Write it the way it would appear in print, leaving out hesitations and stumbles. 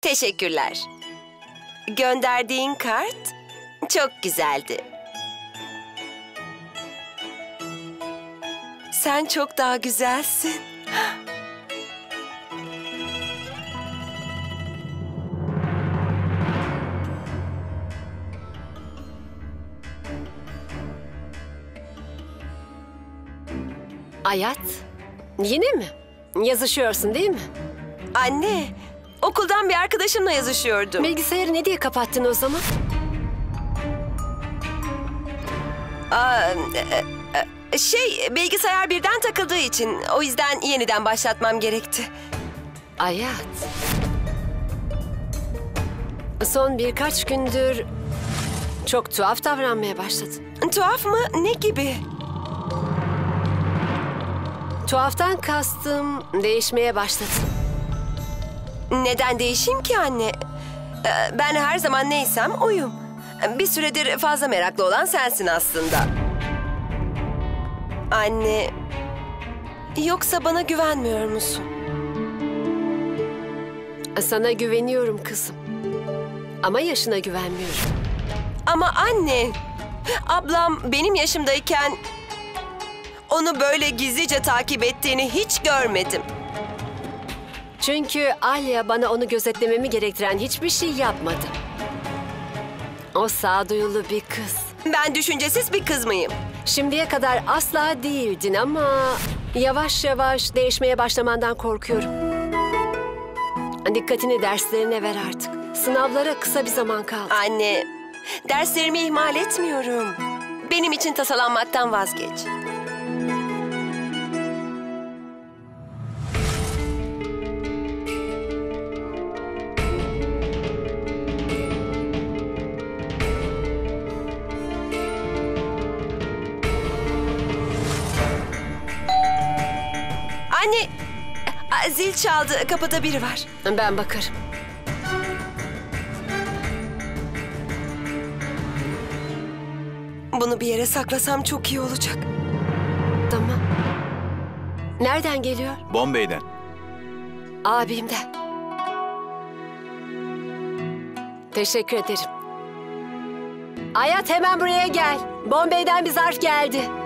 Teşekkürler. Gönderdiğin kart çok güzeldi. Sen çok daha güzelsin. Ayat, yine mi? Yazışıyorsun değil mi? Anne, okuldan bir arkadaşımla yazışıyordum. Bilgisayarı ne diye kapattın o zaman? Bilgisayar birden takıldığı için o yüzden yeniden başlatmam gerekti. Ayat. Son birkaç gündür çok tuhaf davranmaya başladın. Tuhaf mı? Ne gibi? Tuhaftan kastım değişmeye başladın. Neden değişeyim ki anne? Ben her zaman neysem oyum. Bir süredir fazla meraklı olan sensin aslında. Anne, yoksa bana güvenmiyor musun? Sana güveniyorum kızım. Ama yaşına güvenmiyorum. Ama anne, ablam benim yaşımdayken onu böyle gizlice takip ettiğini hiç görmedim. Çünkü Alya bana onu gözetlememi gerektiren hiçbir şey yapmadı. O sağduyulu bir kız. Ben düşüncesiz bir kız mıyım? Şimdiye kadar asla değildin ama yavaş yavaş değişmeye başlamandan korkuyorum. Dikkatini derslerine ver artık. Sınavlara kısa bir zaman kaldı. Anne, derslerimi ihmal etmiyorum. Benim için tasalanmaktan vazgeç. Anne, zil çaldı. Kapıda biri var. Ben bakarım. Bunu bir yere saklasam çok iyi olacak. Tamam. Nereden geliyor? Bombay'den. Abimden. Teşekkür ederim. Ayat hemen buraya gel. Bombay'den bir zarf geldi.